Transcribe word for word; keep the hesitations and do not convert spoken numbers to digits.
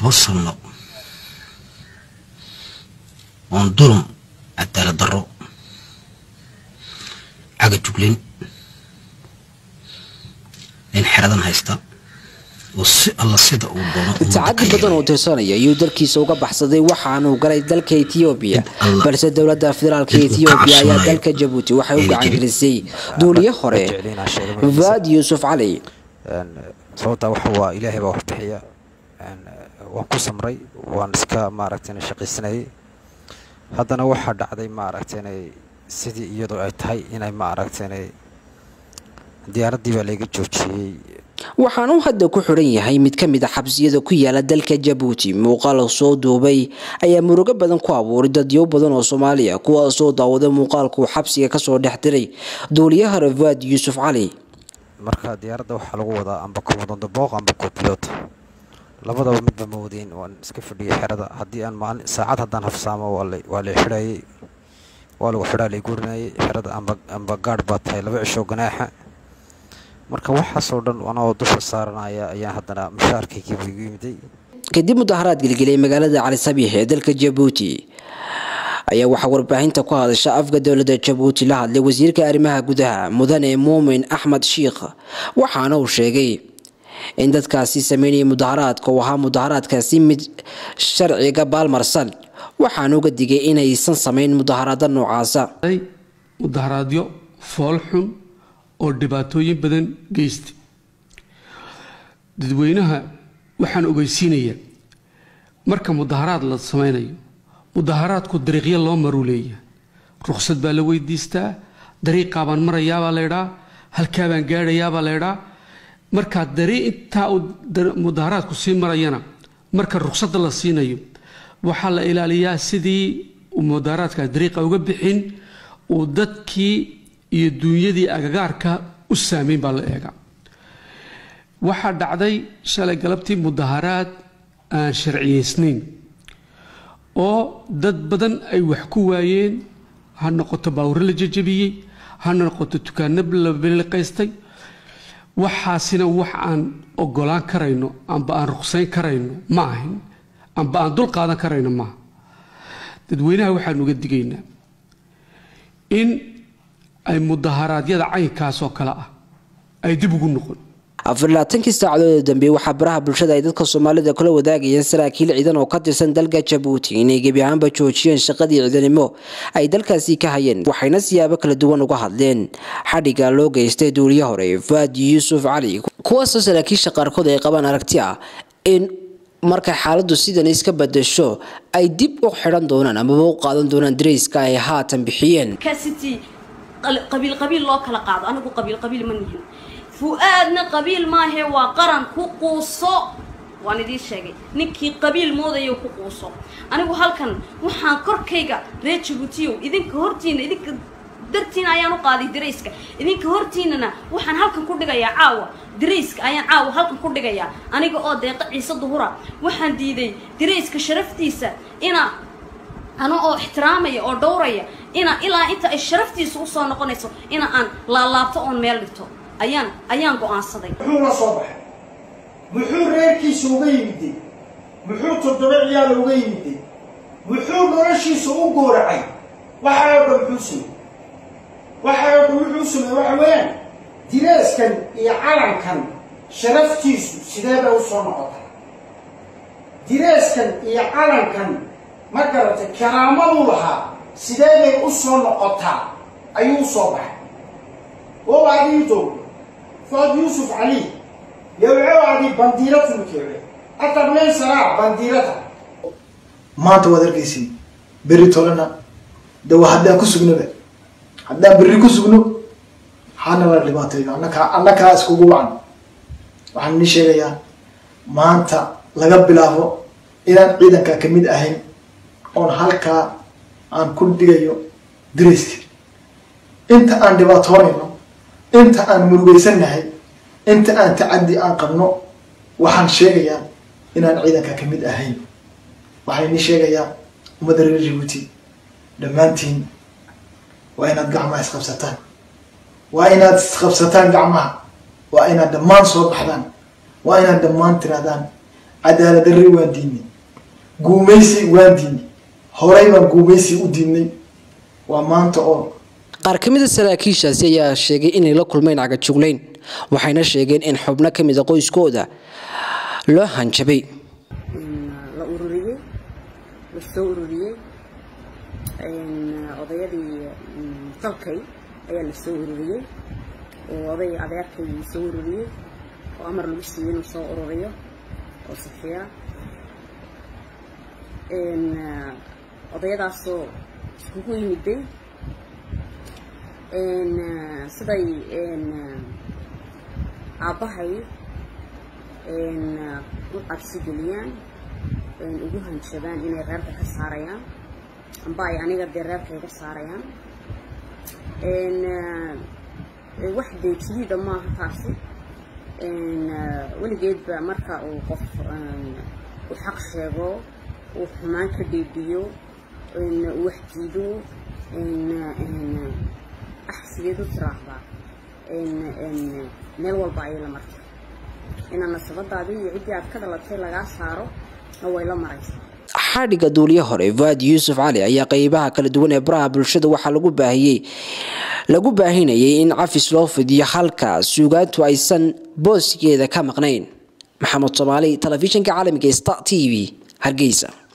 توصلنا وانظلم عدالة ضرو عقد جبلين لين حردان هايستا الله سيدا تعدي بدن وتسانية يودر كيسوق بحصدي وحان وقرأ دلك إثيوبيا بلس الدولة الفدرالية إثيوبيا يا دلك جيبوتي وحيوقع إنجليزي دولية خوري فاد يوسف علي صوته وحوا إلهي بوحبحية وانكو سمري وانسكا ماركتين شقيسناي هذا نوحد عدي ماركتين سيدي يدو ايتهاي إناي ماركتين ديارة ديبا ليغي جوجي waxaanu hadda ku xiran yahay mid ka mid ah xabsiyada ku yaala dalka Djibouti muuqaal soo duubay ayaa murugo badan ku abuuray dadyo badan oo Soomaaliya kuwaas oo daawada muuqaalku xabsiga ka soo dhexdiray duuliyaha Fad Yusuf Ali marka diyaaradda waxa lagu wadaa amba komodo booq amba co-pilot labadaba midba moodeen waan iska fadhiyay xerada hadii aan maalin saacad hadaan hafsaamo waa la xidhay waa lagu xidhay guurnay xerada amba amba gaar baatay laba cisho ganaaxa marka waxa soo dhan anoo dusha saaranaya ayaa hadana mushaarkayga ugu yimiday kadib mudaharaad gilgilay magaalada Cali Sabiix ee dalka Djibouti ayaa waxa warbaahinta ku hadasha afka dawladda Djibouti la hadlay wasiirka arrimaha gudaha mudane Muumin Ahmed Sheikh waxaana uu sheegay in dadkaasi sameeyay mudaharaadka waxa mudaharaadkaasi mid sharciga baalmarsan waxaana uga digay inaysan sameyn mudaharaad noocaasa mudaharaadyo foolxun oo dhibaatooyin badan geystay dadweynaha waxaan ogeysiinayaa marka mudaharaad la sameynayo mudaharaadku dariiqyo loo maruleeyaa ruqsad baa la weydiistaa dariiqa baan marayaa baa leeyahay halka baan gaarayaa baa leeyahay marka dariiq inta mudaharaadku sii marayana marka ruqsadda la siinayo waxa la ilaaliyaa sidii mudaharaadka dariiqa uga bixin oo dadkii iyo duunyadii agagaarka u saameyn baa la eega waxa dhacday shalay galabtii mudaharaad aan sharciyeysnayn oo dad badan ay wax ku waayeen ha noqoto baawr la jajabiyay ha noqoto tukaano la bilqaystay waxaasina wax aan ogolaan karayno amba aan ruqsayn karayno ma ahin amba aan dul qaadan karayno ma dadweynaha waxaan uga digaynaa in ay mudaharaadyada caynkaas oo kala ah ay dib ugu noqon afar iyo labaatan saacadood dambe waxa baraha bulshada ay dadka Soomaalida kala wadaagayeen saraakiil ciidan oo ka tirsan dalka Djibouti inay gebi ahaanba joojiyeen shaqadii ciidanimo ay dalkaasi ka hayeen waxayna siyaabo kala duwan uga hadleen xadhiga loo geystay duuliyaha hore Fad Yusuf Ali kuwaas oo saraakiisha qaarkood ay qabaan aragti ah in marka xaaladdu sidan iska bedesho ay dib u xiran doonaan ama u qaadan doonaan dareyska ay haatan bixiyeen قبيل قبيل لو كلا قاعد أنا أقول قبيل قبيل من يهم فؤادنا قبيل ما هي وقرن كوكوصو وأنا دي الشيء نكى قبيل موضة يو كوكوصو أنا أقول هالكن وحن كركيجا ريتش بوتيو إذن كهرتين إذن درتين أيانو قاضي دريسك إذن كهرتيننا وحن هالكن كردجا يا عاوة دريسك أيان عاوة هالكن كردجا يا أنا أقول آه دقيقة عيسى ظهورا وحن دي دي دريسك شرفتيسا إنا أنا أو احترامي أو دوري إنا إلا أنت الشرفتي سوسو نقنيسو إنا أن لا لابتو أون ميلتو أيان أيان قو أنصدي محور صباح محور ريكي سوغيمدي محور تدبع يا لوغيمدي محور رشي سوغو قورعي وحايق الحسن وحايق الحسن وحوين ديراس كان إعلان كان شرفتي سيدابا وصنعتا ديراس كان إعلان كان ما قالت كرامة لها سيداي أصلا نقطع أيو صباح ووعديتو فاد يوسف علي يوعي وعدي بنديرة مكيري أتبنين سراع بنديرة ما تودر كيسي بري تولنا دو حدا كسبنا به حدا بري كسبنا حنا ولا ما تيجي أنا كا أنا كاس كوجوان وحنا نشيل يا ما أنت لقب بلافو إذا إذا كميد أهين on halka aan ku dhigayo diriiska inta aan dhibaatoonayno inta aan murugeysanahay inta aan tacaddi aan qabno waxaan sheegayaa inaan ciidanka ka mid ahayn waxaan ni sheegayaa ummadda reer Djibouti dhammaantiin waa inaad gacmaha isqabsataan waa inaad isqabsataan gacmaha waa inaad dhammaan soo baxdaan waa inaad dhammaan tiraadaan cadaalad darri waan diidnay guumaysi waan diidnay horey baan guumaysi u diidnay waa maanta oo qaar ka mid ah saraakiishaasi ayaa sheegay inay la kulmeen cagajuglayn waxayna sheegeen in xubno ka mid ah qoyskooda loo hanjabay la ururiyay la soo ururiyay odayadii dalkay ayaa la soo ururiyay oo oday adeerkay soo ururiyay oo amar lagu siiyay inuu soo ururiyo oo safiya odayadaasoo iskugu yimiday siday aabbahay u cabsi geliyaan ugu hanjabaan inay reerka ka saarayaan amba ay aniga dee reerka iga saarayaan wax dee jadiida maaha taasi weligeedba marka uu qof u xaq sheego uu xumaan ka dhiidhiyo uu wax diido axsigeed u tiraahdaa meel walba ayay la martay inaan nasabadaadii iyo ciddii aad ka dhalatay lagaa saaro na way la maraysaa xadhiga duuliye hore Fuad Yuusuf Cali ayaa qaybaha kala duwan ee baraha bulshada waxa lagu baahiyay lagu baahinayay in cafis loo fidiyo halka suugaantu aysan booskeeda ka maqnayn maxamed Soomaali telefishinka caalamiga Star T V Hargeysa.